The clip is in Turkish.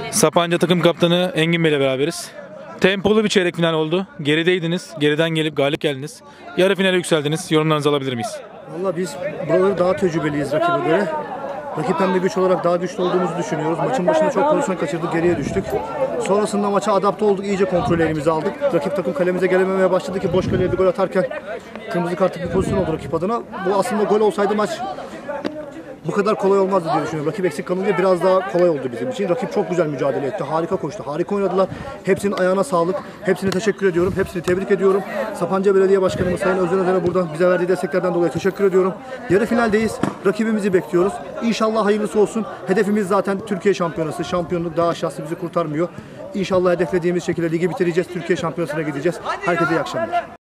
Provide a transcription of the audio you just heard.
Sapanca takım kaptanı Engin Bey ile beraberiz. Tempolu bir çeyrek final oldu. Gerideydiniz. Geriden gelip galip geldiniz. Yarı finale yükseldiniz. Yorumlarınızı alabilir miyiz? Valla biz buraları daha tecrübeliyiz rakibe göre. Rakipten bir güç olarak daha güçlü olduğumuzu düşünüyoruz. Maçın başında çok pozisyon kaçırdık, geriye düştük. Sonrasında maça adapte olduk, iyice kontrolü elimize aldık. Rakip takım kalemize gelememeye başladı ki boş kaleye bir gol atarken kırmızı kartlık bir pozisyon oldu rakip adına. Bu aslında gol olsaydı maç bu kadar kolay olmazdı diye düşünüyorum. Rakip eksik kalınca biraz daha kolay oldu bizim için. Rakip çok güzel mücadele etti. Harika koştu. Harika oynadılar. Hepsinin ayağına sağlık. Hepsine teşekkür ediyorum. Hepsini tebrik ediyorum. Sapanca Belediye Başkanımız Sayın Özden Özen'e buradan bize verdiği desteklerden dolayı teşekkür ediyorum. Yarı finaldeyiz. Rakibimizi bekliyoruz. İnşallah hayırlısı olsun. Hedefimiz zaten Türkiye şampiyonası. Şampiyonluk daha aşağısı bizi kurtarmıyor. İnşallah hedeflediğimiz şekilde ligi bitireceğiz. Türkiye şampiyonasına gideceğiz. Herkese iyi akşamlar.